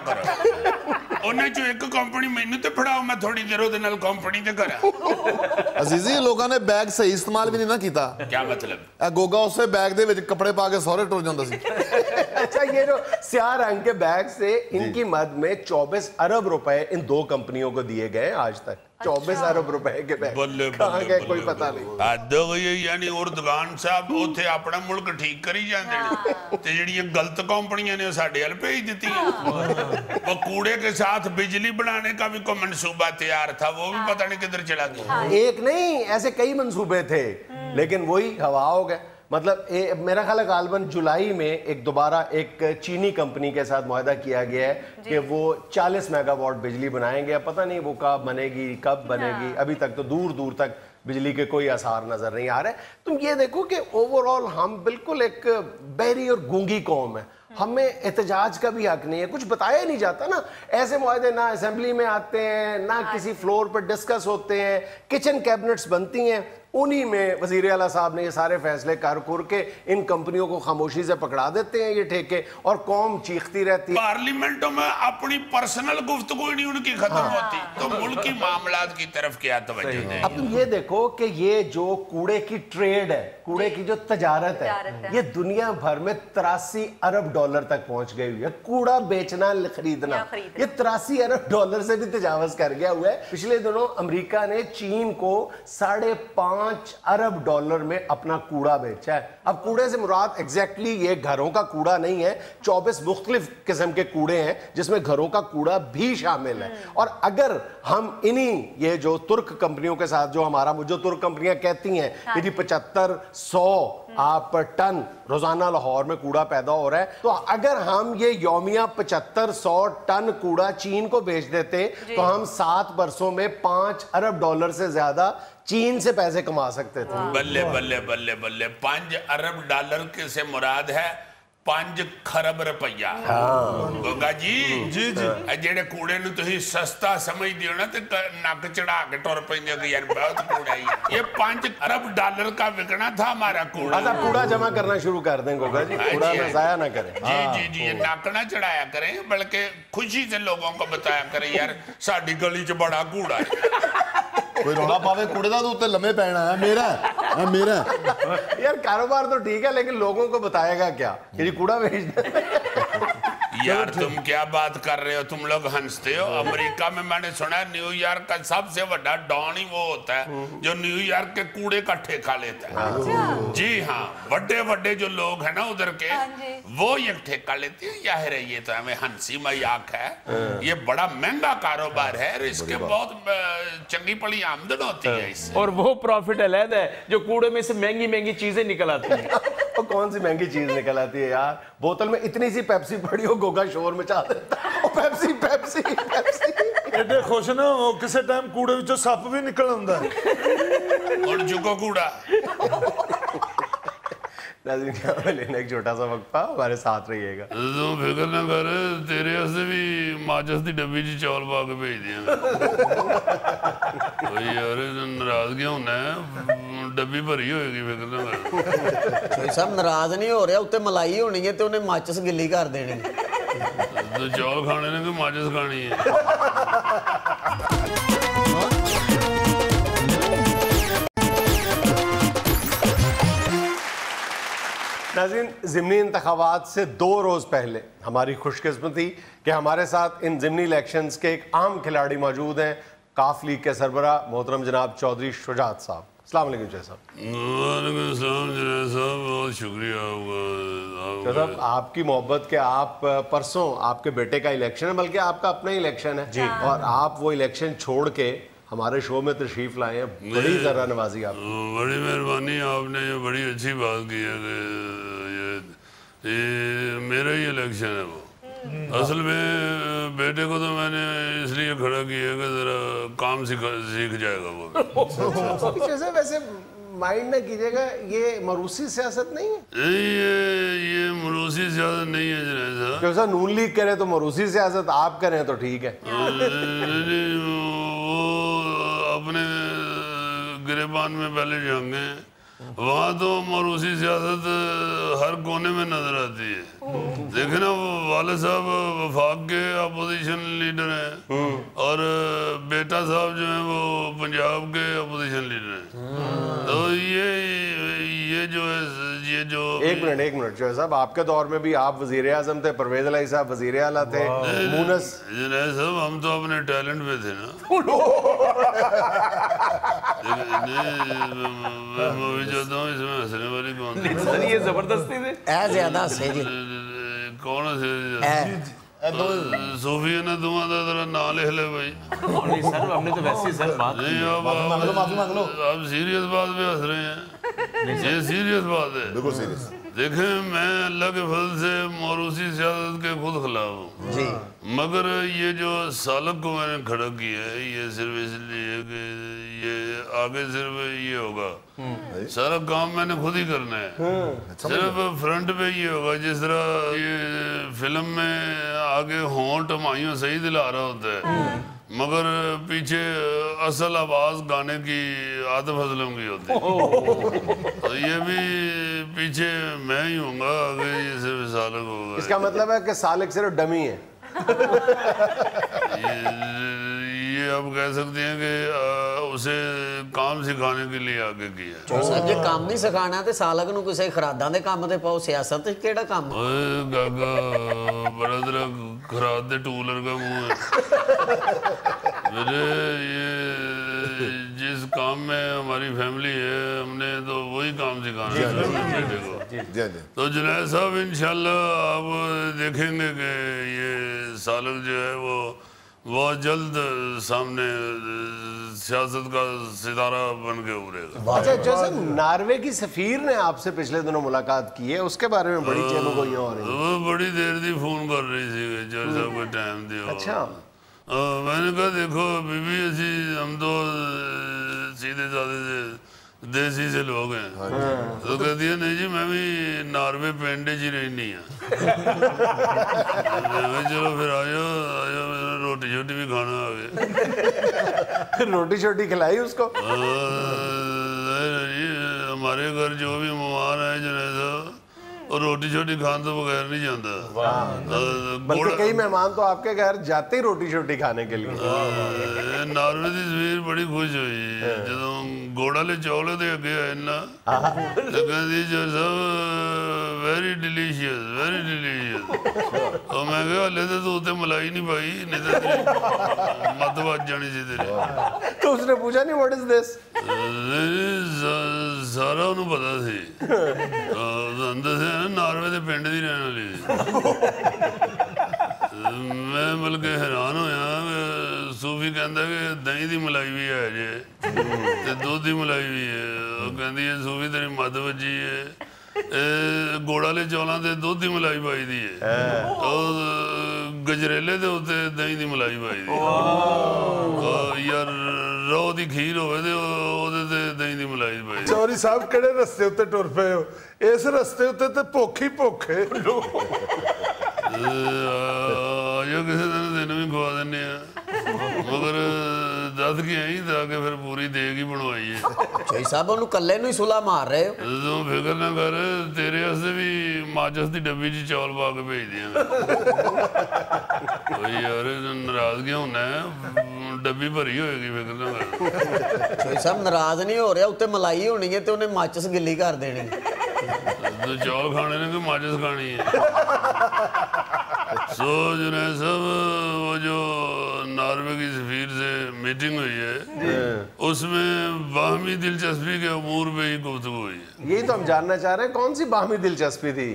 करो। उन्हें जो एक कंपनी मैनू तो फड़ाओ, मैं थोड़ी देर ओदे नाल कंपनी ते करा। अजीजी लोगों ने बैग सही इस्तेमाल भी नहीं ना कीता। क्या मतलब? गोगा उसे बैग दे विच कपड़े पा के सौरे टुर जांदा सी। अच्छा, ये जो स्याह रंग के बैग से इनकी मद में 24 अरब रुपए इन 2 कंपनियों को दिए गए आज तक। 24 अरब रुपए के बैग कहाँ गए कोई पता नहीं। यानी और दुकान साहब उथे अपना मुल्क ठीक करी जाते हैं ते जेड़ियां गलत कंपनियां ने साडे हल भेज देती हैं। वो कूड़े के साथ बिजली बनाने का भी कोई मंसूबा तैयार था, वो भी पता नहीं किधर चला गया। एक नहीं, ऐसे कई मंसूबे थे, लेकिन वही हवा हो गए। मतलब मेरा ख्याल है गालिबन जुलाई में दोबारा एक चीनी कंपनी के साथ मुआहदा किया गया है कि वो 40 मेगावाट बिजली बनाएंगे। अब पता नहीं वो कब बनेगी, कब बनेगी। अभी तक तो दूर दूर तक बिजली के कोई आसार नजर नहीं आ रहे। तुम ये देखो कि ओवरऑल हम बिल्कुल एक बहरी और गूंगी कौम है। हमें एहतजाज का भी हक नहीं है, कुछ बताया नहीं जाता ना। ऐसे मुआहदे ना असेंबली में आते हैं, ना किसी फ्लोर पर डिस्कस होते हैं। किचन कैबिनेट्स बनती हैं, उन्हीं में वज़ीर आला साहब ने ये सारे फैसले कर के इन कंपनियों को खामोशी से पकड़ा देते हैं ये ठेके, और कौम चीखती रहती है। पार्लियामेंटों में अपनी पर्सनल गुफ्तगू नहीं उनकी खत्म होती, तो मुल्की मामलात की तरफ क्या तवज्जो दें। अब तुम ये देखो कि ये जो कूड़े की ट्रेड है, कूड़े की जो तजारत है, ये दुनिया भर में 83 अरब डॉलर तक पहुंच गई हुई है। कूड़ा बेचना, खरीदना, ये 83 अरब डॉलर से भी तजावज कर गया हुआ है। पिछले दिनों अमेरिका ने चीन को 5.5 अरब डॉलर में अपना कूड़ा बेचा है। अब कूड़े से मुराद एग्जैक्टली ये घरों का कूड़ा नहीं है, 24 मुख्तलिफ किस्म के कूड़े हैं जिसमें घरों का कूड़ा भी शामिल है। और अगर हम इन्हीं ये जो तुर्क कंपनियों के साथ जो तुर्क कंपनियां कहती हैं कि जी 7500 आप टन रोजाना लाहौर में कूड़ा पैदा हो रहा है, तो अगर हम ये यौमिया 7500 टन कूड़ा चीन को बेच देते तो हम 7 बरसों में 5 अरब डॉलर से ज्यादा चीन से पैसे कमा सकते थे। बल्ले बल्ले बल्ले बल्ले 5 अरब डॉलर के से मुराद है 5 खरब रुपया गोगा जी जी जी जेड़े कूड़े नु तुसी सस्ता समझदे हो ना ते नक चढ़ा के टुर पैंदे हो यार बहुत कूड़ा ही ये 5 अरब डॉलर का बिकना था हमारा कूड़ा। अच्छा कूड़ा जमा करना शुरू कर दें गोगा जी, कूड़ा में जाया ना करें। जी जी जी ये नक ना चढ़ाया करें बल्कि खुशी से लोगों को बताया करें यार साडी गली च बड़ा कूड़ा है। कोई रौला पावे कूड़े दा तो उत्ते लम्मे पैना है मेरा है मेरा। यार कारोबार तो ठीक है लेकिन लोगों को बताएगा क्या कि ये कूड़ा बेचना यार तुम क्या बात कर रहे हो, तुम लोग हंसते हो। अमेरिका में मैंने सुना है न्यूयॉर्क का सबसे बड़ा डॉन ही वो होता है जो न्यूयॉर्क के कूड़े का ठेका लेता है। जी हाँ बड़े बड़े जो लोग हैं ना उधर के वो ये ठेका लेते हैं। यार ये तो हमें हंसी मजाक है, ये बड़ा महंगा कारोबार है और इसके बहुत चंगी पड़ी आमदन होती है इससे। और वो प्रॉफिट अलग है जो कूड़े में से महंगी महंगी चीजें निकल आती हैं। और कौन सी महंगी चीज निकल आती है यार, बोतल में इतनी सी पेप्सी पड़ी हो गोगा शोर मचा देता और पेप्सी पेप्सी पेप्सी एडे खुश ना हो किसी टाइम कूड़े विचों सप भी निकल आंदा है और चुको कूड़ा। नाज़रीन क्या मैं लेना एक छोटा सा वक्फा, हमारे साथ रहिएगा। तू फिक्र ना कर, तेरे वास्ते भी माचिस की डब्बी च चौल पा के भेज दिया। यार नाराज क्यों होना है, डब्बी भरी होएगी, फिक्र ना कर। सब नाराज नहीं हो रहा, उत्ते मलाई होनी है तो उन्हें माचिस गिल्ली कर देनी। तो चौल खाने ने कि माचिस खानी है। नाज़रीन ज़िमनी इंतखाबात से 2 रोज़ पहले हमारी खुशकिस्मती कि हमारे साथ इन ज़िमनी इलेक्शंस के एक आम खिलाड़ी मौजूद हैं, काफ लीग के सरबरा मोहतरम जनाब चौधरी शुजात साहब। अस्सलाम वालेकुम जय साहब। वालेकुम सलाम जनाब साहब, बहुत शुक्रिया साहब आपकी मोहब्बत के आप परसों आपके बेटे का इलेक्शन है, बल्कि आपका अपना ही इलेक्शन है जी, और आप वो इलेक्शन छोड़ के हमारे शो में तशरीफ लाए हैं, बड़ी ज़रा नवाजी आप। बड़ी मेहरबानी, आपने ये बड़ी अच्छी बात की है कि ये मेरा ही इलेक्शन है। वो असल में बेटे को तो मैंने इसलिए खड़ा किया कि जरा काम सीख जाएगा वो। पीछे से वैसे माइंड ना कीजिएगा, ये मरूसी सियासत नहीं है। ये मरूसी सियासत नहीं है जनाब साहब। नून लीग करे तो मरूसी सियासत, आप करें तो ठीक है। अपने गिरेबान में पहले जंगे, वहाँ तो मरूसी सियासत हर कोने में नजर आती है। देखे ना वो वाले साहब वफाक के अपोजिशन लीडर हैं और बेटा साहब जो है वो पंजाब के अपोजिशन लीडर हैं। तो ये जो है ये जो एक मिनट जो है साहब, आपके दौर में भी आप वजीर आजम थे, परवेज अली साहब वजीर आला थे, मूनस साहब हम तो अपने टैलेंट पे थे ना। मैं चाहता हूँ इसमें हंसने वाली कौन थी? सर ये जबरदस्ती थे, ज्यादा हंसे जी। कौन हंसे? सूफी है ना, तुम्हारा जरा ना लिख ले भाई। नहीं सर हमने तो वैसे ही सर बात नहीं, आप सीरियस बात पे हंस रहे हैं, ये सीरियस बात है, बिल्कुल सीरियस। देखें मैं अल्लाह के फजल से मौरूसी सियासत के खुद खिलाफ हूँ जी, मगर ये जो सालक को मैंने खड़ा किया है ये सिर्फ इसलिए कि ये आगे सिर्फ ये होगा, सारा काम मैंने खुद ही करना है। सिर्फ फ्रंट पे ये होगा, जिस तरह ये फिल्म में आगे होंठ हमायूं सही दिला रहा होता है मगर पीछे असल आवाज गाने की आतिफ असलम की होती है। तो ये भी पीछे मैं ही हूँगा, आगे ये सिर्फ सालक होगा। इसका मतलब है कि सालक सिर्फ डमी है। ये आप कह सकते हैं कि उसे काम सिखाने के लिए आगे किया। साहब जे काम नहीं सिखाना ते सालक नूं किसी खरादां दे काम ते पाओ, सियासत च केड़ा काम? ओए गागा बड़ा तेरा खराद दे टूलर का मुंह है मेरे। ये जिस काम में हमारी फैमिली है हमने तो वही काम सिखाना है बेटे को। तो जुनैद साहब इंशाल्लाह आप देखेंगे कि ये सालक जो है वो बहुत जल्द सामने सियासत का सितारा बन के उभरेगा। अच्छा जैसे नॉर्वे की सफीर ने आपसे पिछले दिनों मुलाकात की है, उसके बारे में बड़ी चेलो गोइयां हो रही हैं। वो बड़ी देर दी फोन कर रही थी जज साहब को टाइम दियो। अच्छा मैंने कहा देखो बीबी ऐसी हम तो सीधे साधे से देसी से लोग हैं तो कहती है नहीं जी मैं भी नार्वे पिंड च ही रहनी हाँ चलो फिर आ जाओ रोटी शोटी भी खाना आ गए रोटी शोटी खिलाई उसको? हमारे घर जो भी मेहमान है जुनैद साहब और रोटी शोटी खाने तो बगैर नहीं जाता बल्कि कई मेहमान तो आपके घर जाते ही रोटी शोटी खाने के लिए। नार्वे की तस्वीर बड़ी खुश हुई ਜਦੋਂ ਗੋੜਾ ਲੈ ਚੌਲ ਦੇ ਅੱਗੇ ਆਏ ਨਾ ਤੇ ਕਹਿੰਦੀ ਜੀ ਸਭ ਵੈਰੀ ਡਿਲੀਸ਼ੀਅਸ ਉਹ ਮੈਂ ਕਿਹਾ ਹਲੇ ਤੇ ਤੂੰ ਤੇ ਮਲਾਈ ਨਹੀਂ ਪਾਈ ਨਹੀਂ ਤਾਂ ਮੱਧ ਵੱਜ ਜਾਣੀ ਸੀ ਤੇਰੇ। तो उसने पूछा नहीं व्हाट इज दिस? ਸਾਰਾ ਉਹਨੂੰ ਪਤਾ ਸੀ ਦੱਸਿਆ ਨਾ ਨਾਰਵੇ ਦੇ ਪਿੰਡ ਦੀ ਰਹਿਣ ਵਾਲੀ ਮੈਂ ਬਲਕਿ ਹੈਰਾਨ ਹੋਇਆ ਸੂਫੀ ਕਹਿੰਦਾ ਕਿ ਦਹੀਂ ਦੀ ਮਲਾਈ ਵੀ ਹੈ ਜੇ ਤੇ ਦੁੱਧ ਦੀ ਮਲਾਈ ਵੀ ਹੈ ਉਹ ਕਹਿੰਦੀ ਹੈ ਸੂਫੀ ਤੇਰੀ ਮੱਧ ਵੱਜੀ ਹੈ ਗੋੜਾ ਵਾਲੇ ਚੌਲਾਂ ਤੇ ਦੁੱਧ ਦੀ ਮਲਾਈ ਪਾਈ ਦੀ ਹੈ ਉਹ ਗਜਰੇਲੇ ਦੇ ਉੱਤੇ ਦਹੀਂ ਦੀ ਮਲਾਈ ਪਾਈ ਦੀ ਯਾਰ ਰੋ ਦੀ ਖੀਰ ਹੋਵੇ ਤੇ ਉਹਦੇ ਤੇ ਦਹੀਂ ਦੀ ਮਲਾਈ ਪਾਈ। ਚੌਰੀ ਸਾਹਿਬ ਕਿਹੜੇ ਰਸਤੇ ਉੱਤੇ ਟੁਰ ਪਏ ਹੋ? ਇਸ ਰਸਤੇ ਉੱਤੇ ਤੇ ਭੁੱਖ ਹੀ ਭੁੱਖ ਹੈ। ਆਜੋ ਕਿਸੇ ਦਿਨ ਤੈਨੂੰ ਵੀ ਖਵਾ ਦਿੰਦੇ ਆ ਮਗਰ ਦੱਸ ਕੇ ਆਈ ਤਾਂ ਕਿ ਫਿਰ ਪੂਰੀ ਦੇਗ ਹੀ ਬਣਵਾਈ ਹੈ। ਚੋਈ ਸਾਹਿਬ ਉਹਨੂੰ ਕੱਲੇ ਨੂੰ ਹੀ ਸੁਲਾ ਮਾਰ ਰਹੇ ਹੋ। ਤੂੰ ਫਿਕਰ ਨਾ ਕਰ ਤੇਰੇ ਵਾਸਤੇ ਵੀ ਮਾਚਸ ਦੀ ਡੱਬੀ 'ਚ ਚੌਲ ਪਾ ਕੇ ਭੇਜ ਦਿਆਂਗੇ। ਕੋਈ ਯਾਰ ਨਾਰਾਜ਼ਗੀ ਹੋਣਾ ਡੱਬੀ ਭਰੀ ਹੋਏਗੀ ਫਿਕਰ ਨਾ ਕਰ। ਚੋਈ ਸਾਹਿਬ ਨਾਰਾਜ਼ ਨਹੀਂ ਹੋ ਰਿਹਾ ਉੱਤੇ ਮਲਾਈ ਹੋਣੀ ਹੈ ਤੇ ਉਹਨੇ ਮਾਚਸ ਗਿੱਲੀ ਕਰ ਦੇਣੀ। ਤੂੰ ਚੌਲ ਖਾਣੇ ਨੇ ਕਿ ਮਾਚਸ ਖਾਣੀ ਹੈ? सो जुनैद साहब वो जो नॉर्वे की सफीर से मीटिंग हुई है उसमें बाहमी दिलचस्पी के अमूर पे ही गुफ्तगू हुई है। यही तो हम जानना चाह रहे हैं कौन सी बाहमी दिलचस्पी थी?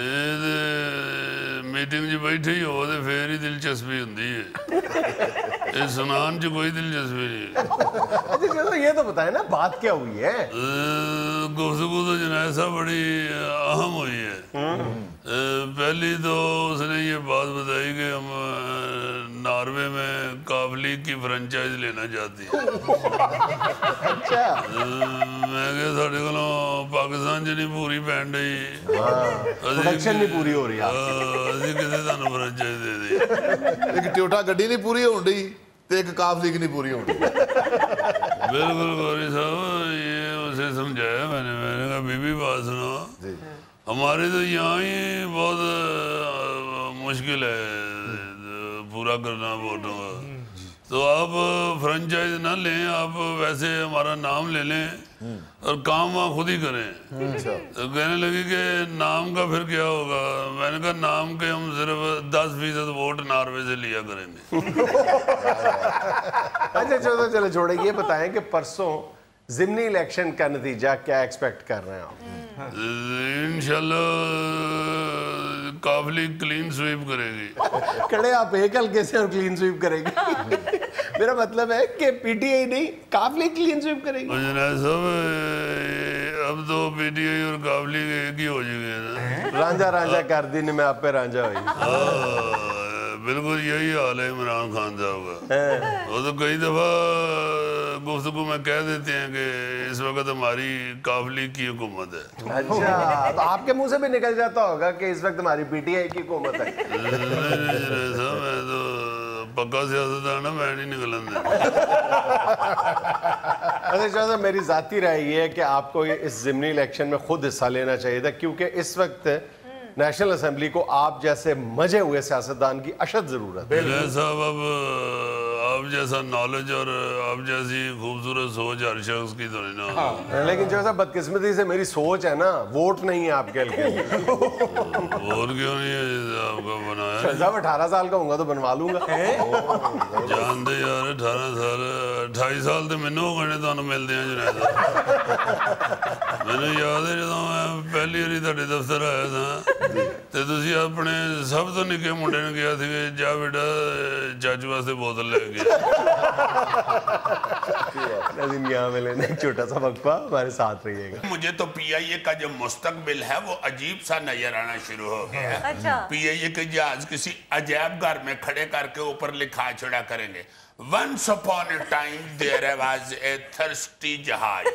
मीटिंग च बैठे ही हो तो फिर ही दिलचस्पी होती है सुनान च कोई दिलचस्पी नहीं। अच्छा चलो ये तो बताए ना बात क्या हुई है? गुफ्तगू तो जुनैद साहब बड़ी अहम हुई है। पहली तो उसने ये बात बताई कि हम नॉर्वे में काबली की फ्रेंचाइज लेना चाहती हैं। अच्छा मैं क्या साढ़े को पाकिस्तान च नहीं पूरी पैंड ही प्रोडक्शन नहीं पूरी हो रही ਅਸੀਂ ਕਿਸੇ ਤੁਹਾਨੂੰ ਫਰੈਂਚਾਈਜ਼ ਦੇ ਦੇ ਇੱਕ ਟਿਓਟਾ ਗੱਡੀ ਨਹੀਂ ਪੂਰੀ ਹੋਣ ਡਈ ਤੇ ਇੱਕ ਕਾਫ ਲੀਗ ਨਹੀਂ पूरी होनी। बिल्कुल गौरी साहब ये उसे समझाया मैंने कहा बीबी बात सुनो हमारे तो यहाँ ही बहुत मुश्किल है पूरा करना वोटों का तो आप फ्रेंचाइज ना लें आप वैसे हमारा नाम ले लें और काम वहाँ खुद ही करें। तो कहने लगी कि नाम का फिर क्या होगा? मैंने कहा नाम के हम सिर्फ 10% वोट नार्वे से लिया करेंगे। अच्छा चलो छोड़े ये बताएं कि परसों ज़िमनी इलेक्शन का नतीजा क्या एक्सपेक्ट कर रहे हैं आप? इंशाल्लाह काफली क्लीन स्वीप करेगी। कड़े आप एक हल्के से और क्लीन स्वीप करेगी मेरा मतलब है कि पीटीआई नहीं काफली क्लीन स्वीप करेगी। साहब अब तो पीटीआई और काफली एक ही हो जाएंगे ना। रांझा रांझा कर दी मैं आप पे रांझा हुई। बिल्कुल यही हाल है इमरान खान साहब का। वो तो कई दफा गुफ्तगू में कह देते हैं कि इस वक्त हमारी काफली की हुकूमत है। अच्छा तो आपके मुंह से भी निकल जाता होगा कि इस वक्त हमारी पीटीआई की हुकूमत है। मैं तो पक्का सियासतदान है मैं नहीं निकलन दे। अच्छा मेरी जाती राय ये है कि आपको इस ज़िमनी इलेक्शन में खुद हिस्सा लेना चाहिए था क्योंकि इस वक्त नेशनल असेंबली को आप जैसे मजे हुए सियासतदान की अशद जरूरत है। साहब अब आप जैसा नॉलेज और आप जैसी खूबसूरत सोच हर शख्स की तो नहीं ना। लेकिन जो ऐसा बदकिस्मती से मेरी सोच है ना वोट नहीं है आपके लिए। वोट क्यों नहीं है आपका बनाया? साहब 18 साल का होऊंगा तो बनवा लूंगा। जानते यार 18 साल 28 साल तो मैनू हो गए तो मिलते हैं जुनैद। मैनू याद है जो मैं पहली बारी तुहाडे दफ्तर आया था ਤੇ ਤੁਸੀਂ ਆਪਣੇ ਸਭ ਤੋਂ ਨਿੱਕੇ ਮੁੰਡੇ ਨੂੰ ਕਿਹਾ ਸੀ ਕਿ ਜਾ ਬੇਟਾ ਚਾਚੂ ਵਾਸਤੇ ਬੋਤਲ ਲੈ ਕੇ यहाँ में लेना एक छोटा सा वक्फा, हमारे साथ रहिएगा। मुझे तो PIA का जो मुस्तकबिल है वो अजीब सा नजर आना शुरू हो गया है। अच्छा। PIA के जहाज किसी अजायब घर में खड़े करके ऊपर लिखा छोड़ा करेंगे, Once upon a time there was a thirsty जहाज।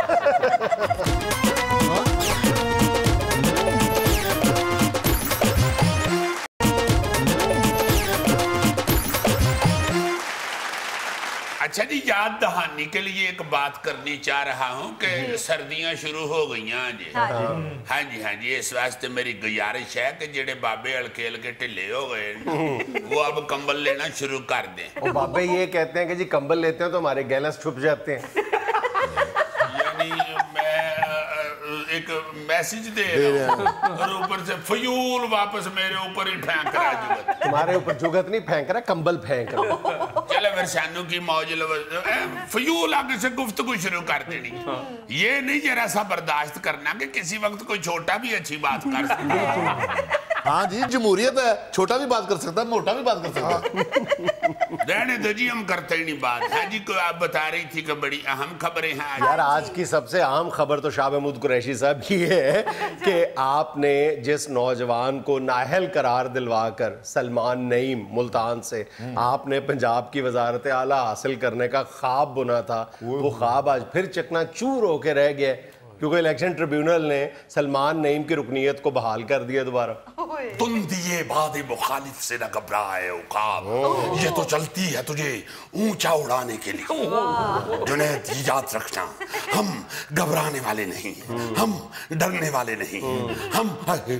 अच्छा जी, याद दहानी के लिए एक बात करनी चाह रहा हूँ कि सर्दियाँ शुरू हो गई हैं जी। हाँ जी, इस वास्ते मेरी गुजारिश है कि जेडे बाबे हल्के हल्के ढिले हो गए वो अब कंबल लेना शुरू कर दें। और बाबे ये कहते हैं कि जी कंबल लेते हैं तो हमारे गैलस छुप जाते हैं। यानी मैं एक मैसेज दे रहा हूँ और ऊपर से फयूल वापस मेरे ऊपर ही फेंक रहा है जुगत। तुम्हारे ऊपर जुगत नहीं फेंक रहा, कंबल फेंक रहा। चलो फिर शानू की मौज फयूल आगे से गुफ्तगू शुरू कर देनी। ये नहीं जरा सा बर्दाश्त करना कि किसी वक्त कोई छोटा भी अच्छी बात कर सकता है। हाँ जी, जमहूरियत है, छोटा भी बात कर सकता है, मोटा भी बात कर सकता है। रहने दो जी, हम करते ही नहीं बात। हाँ जी, कोई आप बता रही थी कि बड़ी अहम खबरें हैं यार। आज की सबसे अहम खबर तो शाह महमूद कुरैशी साहब की है कि आपने जिस नौजवान को नाअहल करार दिलवाकर, सलमान नईम मुल्तान से आपने पंजाब की वजारत आला हासिल करने का ख्वाब बुना था, वो ख्वाब आज फिर चकनाचूर होके रह गया क्योंकि इलेक्शन ट्रिब्यूनल ने सलमान नईम की रुकनीयत को बहाल कर दिया दोबारा। तुम दिए बादे मुखालिफ से न घबराए औकाब, ये तो चलती है तुझे ऊंचा उड़ाने के लिए। जुनैद, ये याद रखना, हम घबराने वाले नहीं, हम डरने वाले नहीं, हम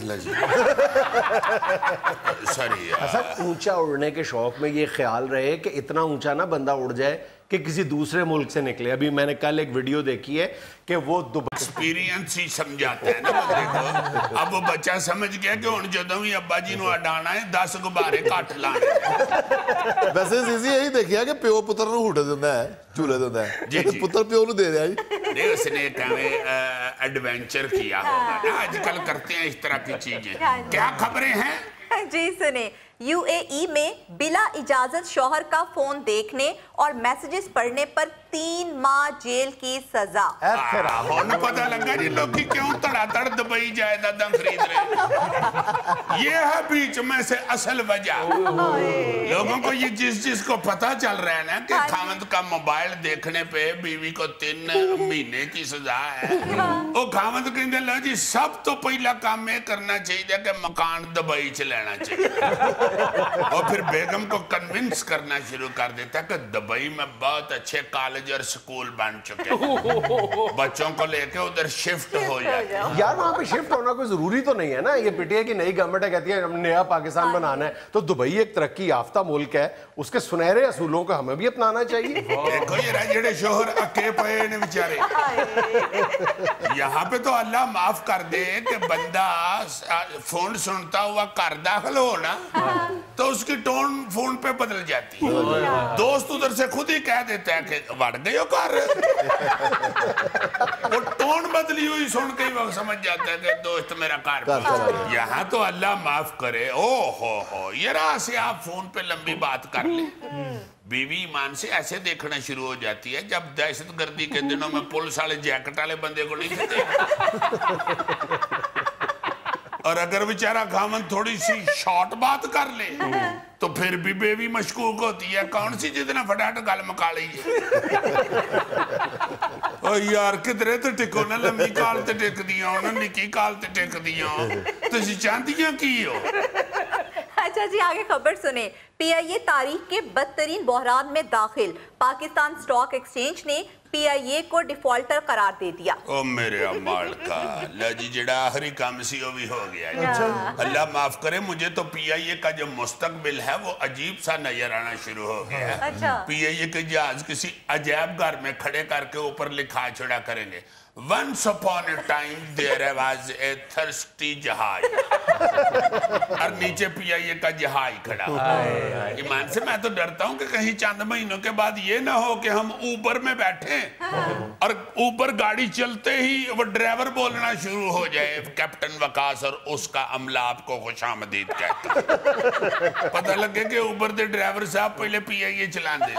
सॉरी। अच्छा, ऊंचा उड़ने के शौक में ये ख्याल रहे कि इतना ऊंचा ना बंदा उड़ जाए कि किसी दूसरे मुल्क से निकले। अभी मैंने कल एक वीडियो देखी है कि वो एक्सपीरियंस ही समझाता है ना बंदे को। अब वो बच्चा समझ गया कि हुण जदों भी अब्बा जी नूं अडाना है 10 गुब्बारे घट लाने। वैसे सीसी यही देखिया कि प्यो पुत्र नूं हुट दिंदा है, झूले दिंदा है, जी, जी। पुत्र प्यो नूं दे रहा जी। नहीं, उसने कहीं एडवेंचर किया होगा ना, आजकल करते हैं इस तरह की चीजें। क्या खबरें हैं जी? सुने, UAE में बिला इजाजत शौहर का फोन देखने और मैसेजेस पढ़ने पर 3 माह जेल की सजा। होना पता लगा जी लोग क्यों धड़ाधड़ दुबई जायदाद खरीद रहे। ये है बीच में से असल वजह। लोगों को ये जिसको पता चल रहा है ना कि खामद का मोबाइल देखने पे बीवी को 3 महीने की सजा है, वो खामद कहते लो जी सब तो पहला काम ये करना चाहिए कि मकान दुबई च लेना चाहिए। और फिर बेगम को कन्विंस करना शुरू कर देता है कि दुबई में बहुत अच्छे कॉलेज और स्कूल बन चुके हैं, बच्चों को लेके उधर शिफ्ट हो जाए। यार वहाँ पे शिफ्ट होना कोई जरूरी तो नहीं है ना। ये पीटीआई की नई गवर्नमेंट है, कहती है हम नया पाकिस्तान बनाना है, तो दुबई एक तरक्की याफ्ता मुल्क है, उसके सुनहरे असूलों को हमें भी अपनाना चाहिए। देखो ये जेडे शोहर अके पे ने बेचारे, यहाँ पे तो अल्लाह माफ कर दे कि बंदा फोन सुनता हुआ घर दाखिल हो ना तो उसकी टोन फोन पे बदल जाती है। दोस्त उधर से खुद ही कह देता है कि बढ़ गए हो घर। वो टोन बदली हुई सुन के ही वो समझ जाता है कि दोस्त मेरा घर। यहाँ तो अल्लाह माफ करे, ओ हो ये रहा से आप फोन पे लंबी बात कर ले। बीवी ईमान से ऐसे देखना शुरू हो जाती है जब दहशतगर्दी के दिनों में पुलिस वाले जैकेट वाले बंदे को नहीं देते। और अगर बेचारा खामन थोड़ी सी शॉर्ट बात कर ले तो फिर भी बेबी मशकूक होती है, कौन सी जितना फटाफट गल मुका ली ओ यार किधरे तो टिको ना, लंबी काल ते टिक दिया हो ना, निकी काल ते टिक दिया हो, तुसी चाहतियां की हो। अच्छा जी, आगे खबर सुने। PIA तारीख के बदतरीन बहरान में दाखिल, पाकिस्तान स्टॉक एक्सचेंज ने PIA को डिफॉल्टर करार दे दिया। ओ मेरे अमाल का लजी जड़ा आखिरी काम सी वो भी हो गया। अल्लाह माफ करे, मुझे तो PIA का जो मुस्तकबिल है वो अजीब सा नजर आना शुरू हो गया। PIA के जहाज किसी अजायब घर में खड़े करके ऊपर लिखा छोड़ा करेंगे, Once upon a time there was a thirsty जहाज और नीचे PIA का जहाज खड़ा। ईमान से मैं तो डरता हूँ कि कहीं चंद महीनों के बाद ये ना हो कि हम ऊबर में बैठे और ऊपर गाड़ी चलते ही वो ड्राइवर बोलना शुरू हो जाए कैप्टन वकास और उसका अमला आपको खुशामदीद कहता है। पता लगे कि ऊबर के ड्राइवर साहब पहले PIA चलाते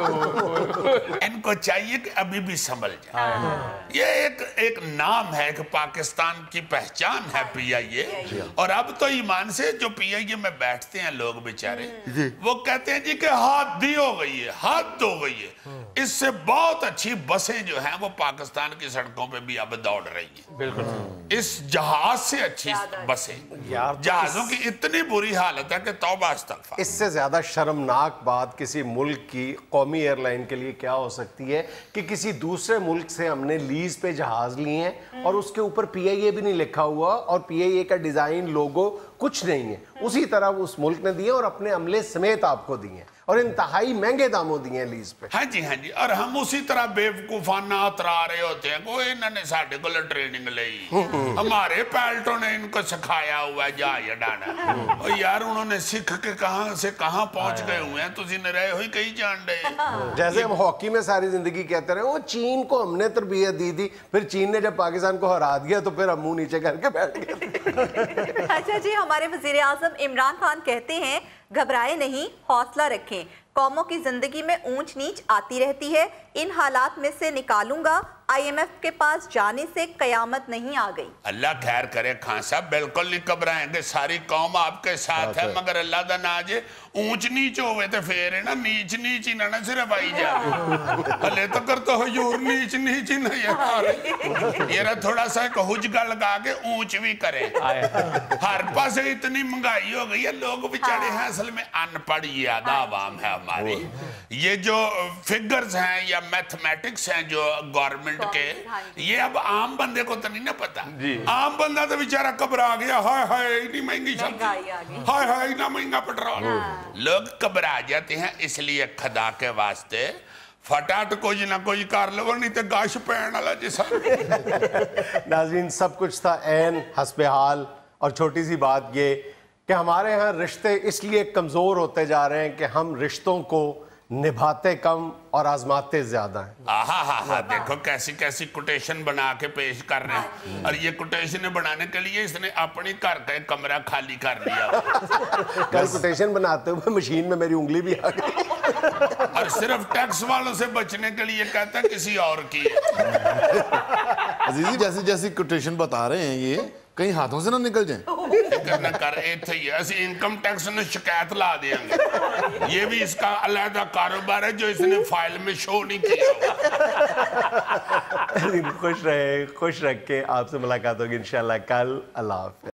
थे। इनको चाहिए कि अभी भी संभल जाए। ये एक नाम है कि पाकिस्तान की पहचान है PIA। और अब तो ईमान से जो PIA में बैठते हैं लोग बेचारे वो कहते हैं जी कि हद हो गई है, हद हो गई है। इससे बहुत अच्छी बसें जो हैं वो पाकिस्तान की सड़कों पे भी अब दौड़ रही हैं। बिल्कुल इस जहाज से अच्छी बसें। जहाजों की इतनी बुरी हालत है कि तौबा इस्तग़फ़ार। इससे ज्यादा शर्मनाक बात किसी मुल्क की कौमी एयरलाइन के लिए क्या हो सकती है कि किसी दूसरे मुल्क से हमने लीज पे जहाज लिए हैं और उसके ऊपर PIA भी नहीं लिखा हुआ और PIA का डिजाइन लोगो कुछ नहीं है, उसी तरह उस मुल्क ने दिए और अपने अमले समेत आपको दिए और इंतहाई महंगे दामों दिए हैं लीज पे। हाँ जी और हम उसी तरह बेवकूफाना उतरा रहे होते हैं को इन्होंने साढ़े को ट्रेनिंग ली, हमारे पायलटों ने इनको सिखाया हुआ जहाज उड़ाना। और यार उन्होंने सीख के कहां से कहां पहुंच गए हुए हैं, तुझे न रहे हुई कहीं जान रहे। जैसे हम हॉकी में सारी जिंदगी कहते रहे वो चीन को हमने तरबियत दी थी, फिर चीन ने जब पाकिस्तान को हरा दिया तो फिर हम मुंह नीचे करके बैठ गए। अच्छा जी, हमारे वजीर आजम इमरान खान कहते हैं घबराए नहीं, हौसला रखें, कौमों की जिंदगी में ऊंच नीच आती रहती है, इन हालात में से निकालूंगा, IMF के पास जाने से कयामत नहीं आ गई। अल्लाह खैर करे खान साहब, बिल्कुल नहीं घबराएंगे, सारी कौम आपके साथ है, मगर अल्लाह दा नाज ऊंच नीच होवे तो फिर है ना नीच नीच ही ना सिर्फ आई जाए। हले तो कर तो हजूर नीच नीच ही नहीं है, ये थोड़ा सा एक हुजगा लगा के ऊंच भी करे। हर पास इतनी महंगाई हो गई है, लोग बेचारे हैं असल में अनपढ़ यादा आवाम है हमारी। ये जो फिगर्स हैं या मैथमेटिक्स हैं जो गवर्नमेंट के, ये अब आम बंदे को तो नहीं ना पता। आम बंदा तो बेचारा घबरा गया, हाय हाय इतनी महंगी सब्जी, हाय हाय इतना महंगा पेट्रोल। लोग घबरा जाते हैं, इसलिए खुदा के वास्ते फटाट कुछ ना कुछ कर लो, नहीं तो गाश पैन वाला जैसा। नाज़रीन, सब कुछ था ऐन हस्ब-ए-हाल। और छोटी सी बात ये कि हमारे यहाँ रिश्ते इसलिए कमज़ोर होते जा रहे हैं कि हम रिश्तों को निभाते कम और आजमाते ज्यादा हैं। हाँ, देखो कैसी कैसी कोटेशन बना के पेश कर रहे हैं। और ये कोटेशन बनाने के लिए इसने अपनी घर का एक कमरा खाली कर दिया। कल कोटेशन बनाते हुए मशीन में मेरी उंगली भी आ गई। और सिर्फ टैक्स वालों से बचने के लिए कहता है किसी और की। अजीजी जैसी जैसी कोटेशन बता रहे हैं ये कहीं हाथों से ना निकल जाए। करना कर इनकम टैक्स ने शिकायत ला देंगे। ये भी इसका अलग कारोबार है जो इसने फाइल में शो नहीं किया। खुश रहे, खुश रख के आपसे मुलाकात होगी इंशाल्लाह कल। अल्लाह हाफ़िज़।